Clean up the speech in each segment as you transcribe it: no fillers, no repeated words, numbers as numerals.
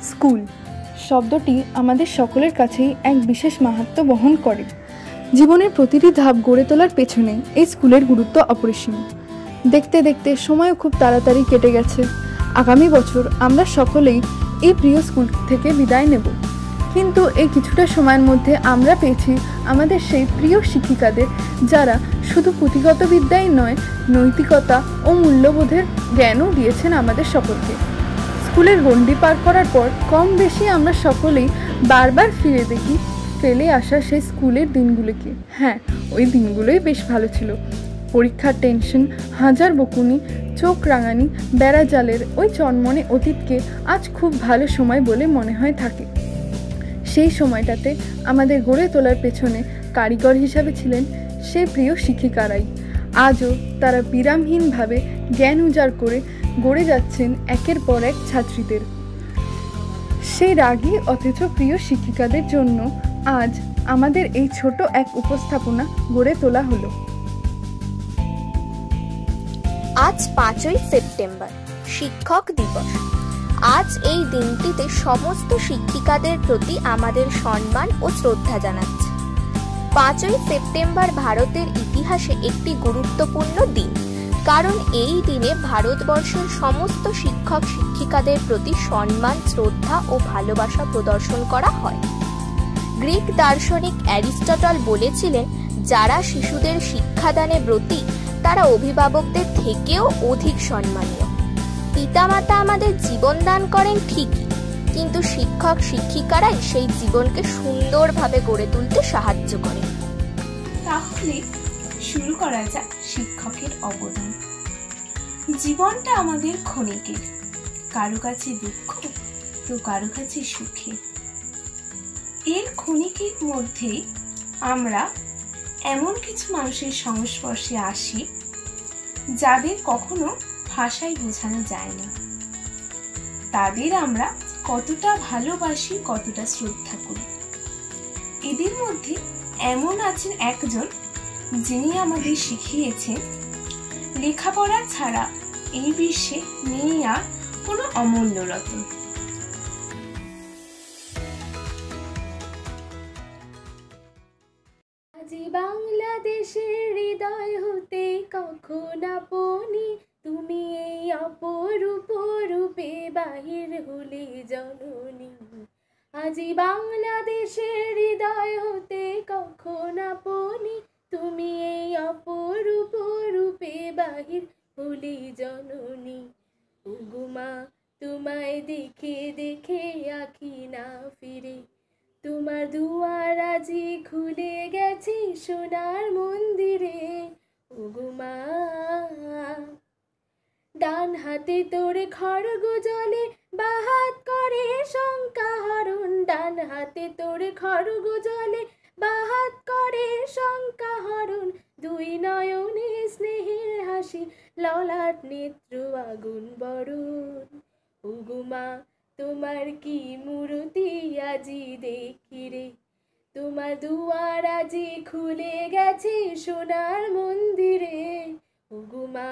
School শব্দটি আমাদের সকলের কাছেই এক বিশেষ মাহাত্ম্য বহন করে। জীবনের প্রতিটি ধাপ গড়ে তোলার পেছনে এই স্কুলের গুরুত্ব অপরিসীম। দেখতে দেখতে সময়ও খুব তাড়াতাড়ি কেটে গেছে। আগামী বছর আমরা সকলেই এই প্রিয় স্কুল থেকে বিদায় নেব, কিন্তু এই কিছুটা সময়ের মধ্যে আমরা পেয়েছি আমাদের সেই প্রিয় শিক্ষিকাদের, যারা শুধু পুঁথিগত বিদ্যাই নয়, নৈতিকতা ও মূল্যবোধের জ্ঞানও দিয়েছেন আমাদের সকলকে। স্কুলের গণ্ডি পার করার পর কম বেশি আমরা সকলেই বারবার ফিরে দেখি ফেলে আসা সেই স্কুলের দিনগুলোকে। হ্যাঁ, ওই দিনগুলোই বেশ ভালো ছিল। পরীক্ষার টেনশন, হাজার বকুনি, চোখ রাঙানি, বেড়াজালের ওই চনমনে অতীতকে আজ খুব ভালো সময় বলে মনে হয় থাকে। সেই সময়টাতে আমাদের গড়ে তোলার পেছনে কারিগর হিসাবে ছিলেন সেই প্রিয় শিক্ষিকারাই। আজও তারা বিরামহীনভাবে জ্ঞান উজাড় করে গড়ে যাচ্ছেন একের পর এক ছাত্রীদের। সেই রাগী অথচ প্রিয় শিক্ষিকাদের জন্য আজ আমাদের এই ছোট এক উপস্থাপনা গড়ে তোলা হলো। আজ 5ই সেপ্টেম্বর, শিক্ষক দিবস। আজ এই দিনটিতে সমস্ত শিক্ষিকাদের প্রতি আমাদের সম্মান ও শ্রদ্ধা জানাচ্ছি। 5ই সেপ্টেম্বর ভারতের ইতিহাসে একটি গুরুত্বপূর্ণ দিন, কারণ এই দিনে ভারতবর্ষের সমস্ত শিক্ষক শিক্ষিকাদের প্রতি সম্মান, শ্রদ্ধা ও ভালোবাসা প্রদর্শন করা হয়। গ্রিক দার্শনিক অ্যারিস্টটল বলেছিলেন, যারা শিশুদের শিক্ষাদানে ব্রতী তারা অভিভাবকদের থেকেও অধিক সম্মানীয়। পিতামাতা আমাদের জীবন দান করেন ঠিকই, কিন্তু শিক্ষক শিক্ষিকারাই সেই জীবনকে সুন্দরভাবে গড়ে তুলতে সাহায্য করেন। তাহলে শুরু করা যাক শিক্ষকের অবদান। জীবনটা আমাদের ক্ষণিকের, কারো কাছে দুঃখ তো কারো কাছে সুখের। এর ক্ষণিকের মধ্যে আমরা এমন কিছু মানুষের সংস্পর্শে আসি যাদের কখনো ভাষায় বোঝানো যায় না। তাদের আমরা কতটা ভালোবাসি, কতটা শ্রদ্ধা করি। এদের মধ্যে এমন আছেন একজন, যিনি আমাদের শিখিয়েছেন লেখাপড়া ছাড়া এই বিশ্বে নেই আর কোনো অমূল্য রত্ন। আজি বাংলাদেশের হৃদয় হতে কখন আপনি, তুমি এই অপরূপ রূপে বাহির হলে জননী। আজি বাংলাদেশের হৃদয় হতে কখন আপনি, তুমি এই অপরূপ রূপে বাহির হলে জননী। ওগো মা, তোমায় দেখে দেখে আঁখি না ফিরে, তোমার দুয়ার আজি খুলে গেছে সোনার মন্দিরে। ওগো মা, ডান হাতে তোর খড়গ জলে, বাঁ হাত করে শঙ্কা হরণ। ডান হাতে তোর খড়গ জলে, বাঁ হাত করে শঙ্কা হরণ। দুই নয়নে স্নেহের হাসি, ললাট নেত্র আগুন বরণ। ওগো মা, তোমার কি মূর্তি আজি দেখি রে, তোমার দুয়ার আজি খুলে গেছে সোনার মন্দিরে। ওগো মা।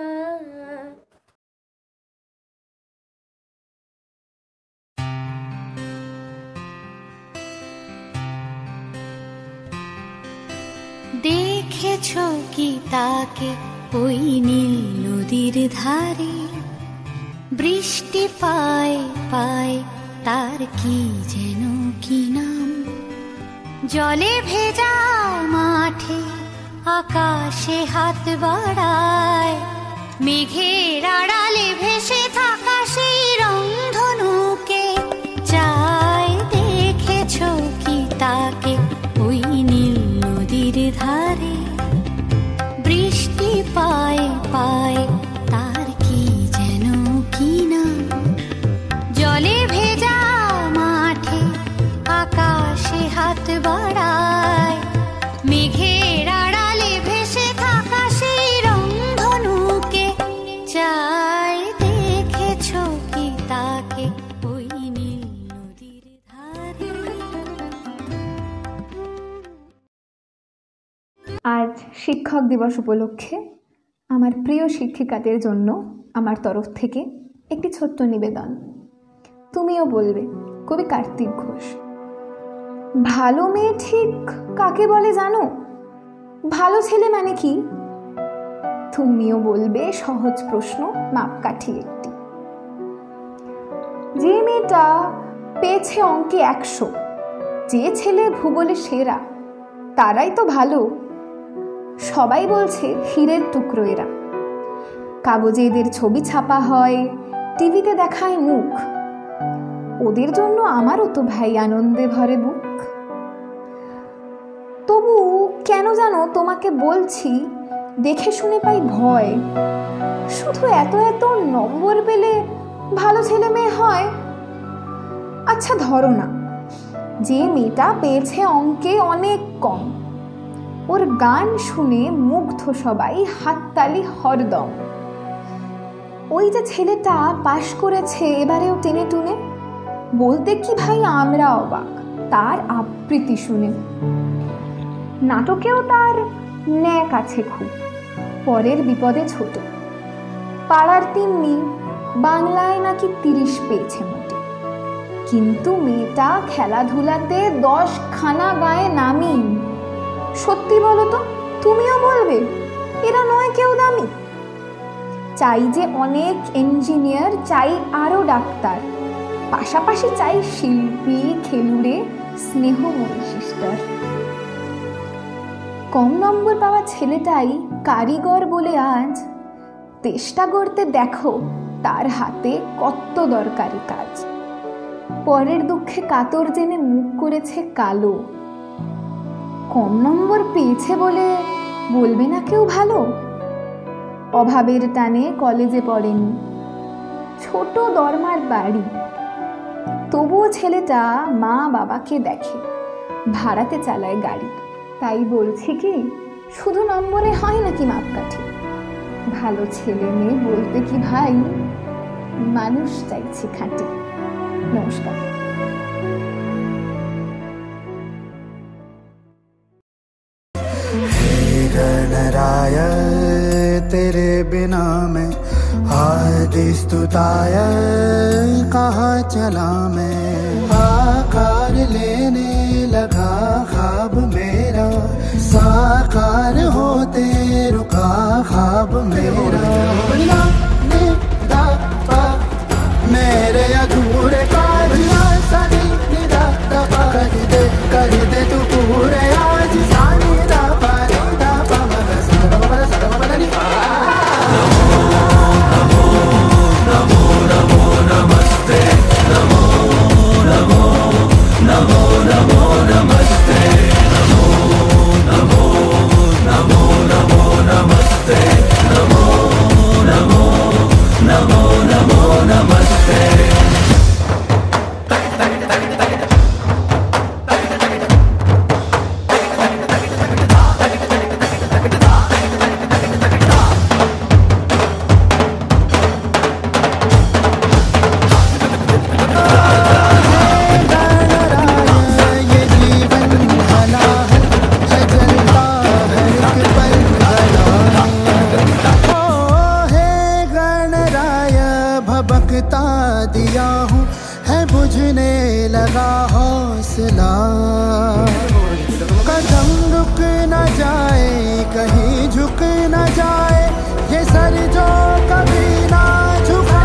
দেখেছো কি তাকে ওই নীল নদীর ধারে, বৃষ্টি পায় পায় তার কি যেন কি নাম। জলে ভেজা মাঠে আকাশে হাত বাড়ায়, মেঘের আড়ালে ভেসে থাকা সেই রংধনুকে চায়। দেখেছো কি তাকে ওই নীল নদীর ধারে, বৃষ্টি পায় পায় তার কি যেন কি নাম। জলে ভেজা মাঠে আকাশে হাত বাড়ায়, মেঘের আড়ালে ভেসে থাকা সেই রংধনুকে চায়। দেখেছো কি তাকে ওই নীল নদীর ধারে। আজ শিক্ষক দিবস উপলক্ষে আমার প্রিয় শিক্ষিকাদের জন্য আমার তরফ থেকে একটি ছোট্ট নিবেদন। তুমি তুমিও বলবে, কবি কার্তিক ঘোষ। ভালো মেয়ে ঠিক কাকে বলে জানো? ভালো ছেলে মানে কি? তুমিও বলবে সহজ প্রশ্ন, মাপকাঠি একটি। যে মেয়েটা পেয়েছে অঙ্কে 100, যে ছেলে ভূগোলে সেরা, তারাই তো ভালো। সবাই বলছে হীরের টুকরো এরা। কাগজে এদের ছবি ছাপা হয়, টিভিতে দেখায় মুখ। ওদের জন্য আমারও তো ভাই আনন্দে ভরে বুক। তবু কেন জানো তোমাকে বলছি, দেখে শুনে পাই ভয়। শুধু এত এত নম্বর পেলে ভালো ছেলে মেয়ে হয়? আচ্ছা ধরো না, যে মেয়েটা পেয়েছে অঙ্কে অনেক কম, ওর গান শুনে মুগ্ধ সবাই, হাততালি হরদম। ওই যে ছেলেটা পাশ করেছে এবারেও টেনে টুনে, বলতে কি ভাই আমরা অবাক তার আবৃত্তি শুনে। নাটকেও তার ন্যাক আছে খুব, পরের বিপদে ছোট। পাড়ার তিন্নি বাংলায় নাকি 30 পেয়েছে মোটে, কিন্তু মেয়েটা খেলাধুলাতে 10 খানা গায়ে নামি। সত্যি বলো তো, তুমিও বলবে এরা নয় কেউ দামি? চাই যে অনেক ইঞ্জিনিয়ার, চাই আরো ডাক্তার, পাশাপাশি চাই শিল্পী, খেলুড়ে, স্নেহময়ী সিস্টার। কম নম্বর পাওয়া ছেলেটাই কারিগর বলে আজ চেষ্টা করতে দেখো তার হাতে কত দরকারি কাজ। পরের দুঃখে কাতর জেনে মুখ করেছে কালো। কম নম্বর পেয়েছে বলে বলবে না কেউ ভালো? অভাবের টানে কলেজে পড়েনি, ছোট দরমার বাড়ি, তবুও ছেলেটা মা বাবাকে দেখে, ভাড়াতে চালায় গাড়ি। তাই বলছি কি, শুধু নম্বরে হয় নাকি মাপকাঠি? ভালো ছেলে মেয়ে বলতে কি ভাই, মানুষ চাইছি খাঁটি। নমস্কার। गणराय तेरे बिना मैं आदि स्तुताय कहाँ चला मैं। आकार लेने लगा ख्वाब मेरा, साकार होते रुका ख्वाब मेरा। मेरे अधूरे कार्य कर दे तू पूरे आज। दिया हूँ है बुझने लगा हौसला। कदम रुक न जाए, कहीं झुक न जाए, ये सर जो कभी ना झुका।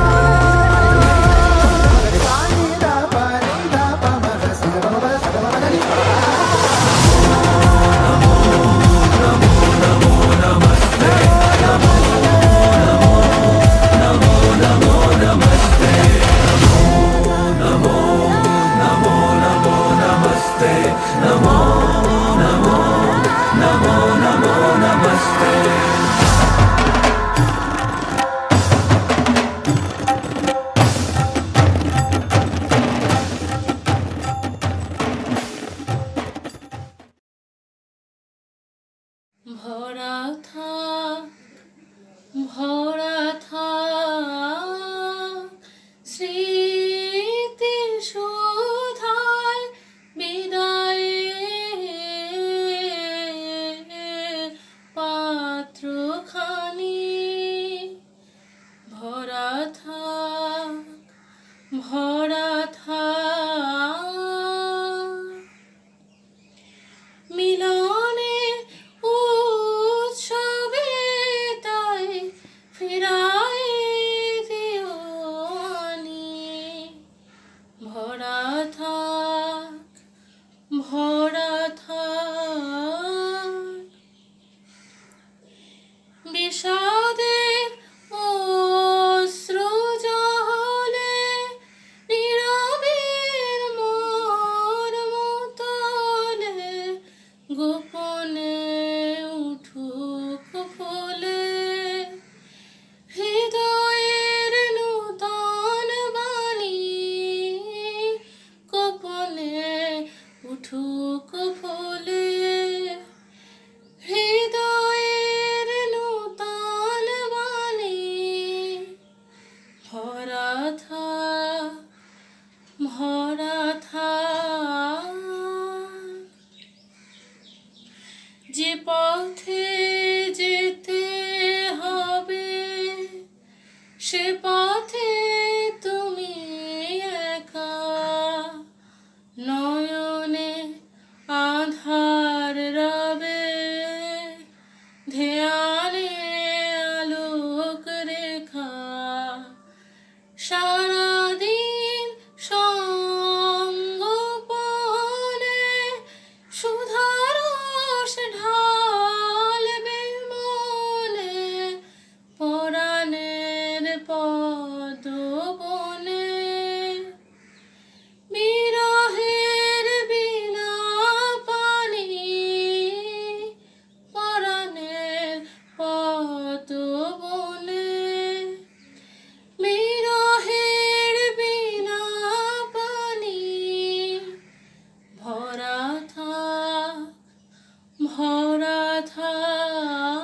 থাক, যে পথে যেতে হবে সে পথে তুমি একা, নয়নে আধার রবে, ধ্যানে আলোক রেখা, সারাদিন সঙ্গোপনে সুধারস ঢালবে মনে, পরাণের পদবনে। বিরহের বিনা পানি পরাণের পদবনে, বিরহের বিনা পানি ভরা থাক, ভরা থাক।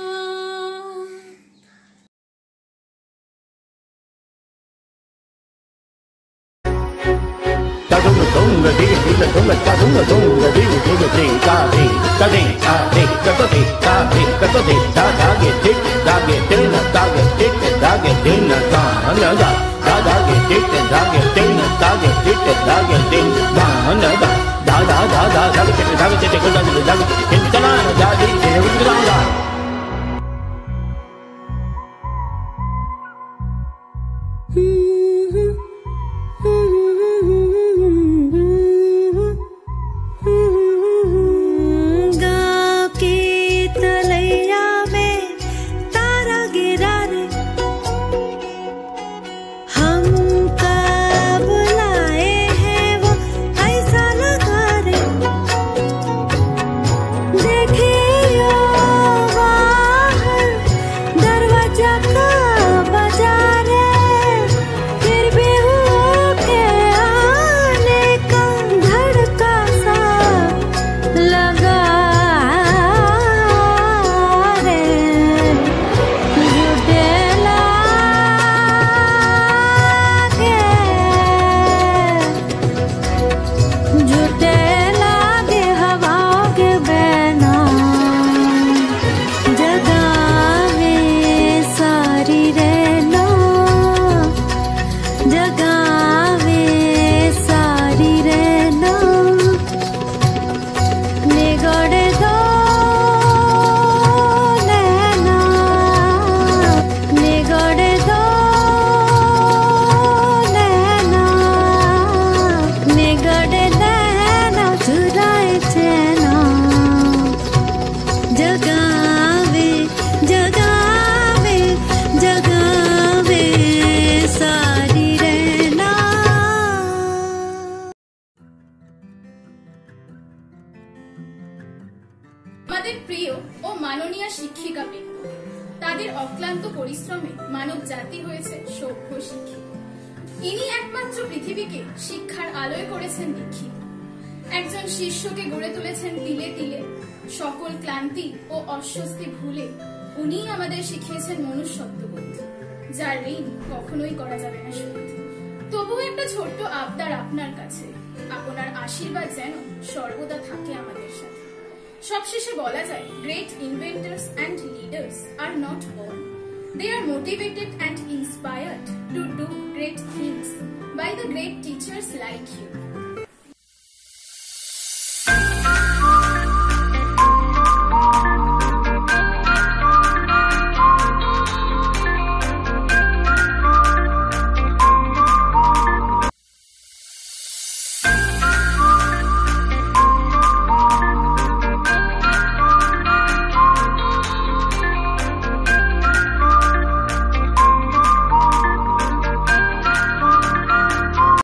আমাদের প্রিয় ও মাননীয় শিক্ষিকা বৃন্দ, তাদের অক্লান্ত পরিশ্রমে মানব জাতি হয়েছে সভ্য শিক্ষিত। ইনি একমাত্র পৃথিবীকে শিক্ষার আলোয় করেছেন দীক্ষিত। একজন শিষ্যকে গড়ে তুলেছেন তিলে তিলে, সকল ক্লান্তি ও অস্বস্তি ভুলে উনি আমাদের শিখিয়েছেন মনুষ্যত্ববোধ, যার ঋণ কখনোই করা যাবে না শোধ। তবুও একটা ছোট্ট আবদার আপনার কাছে, আপনার আশীর্বাদ যেন সর্বদা থাকে আমাদের সাথে। সবশেষে বলা যায়, great inventors and leaders are not born, they are motivated and inspired to do great things by the great teachers like you.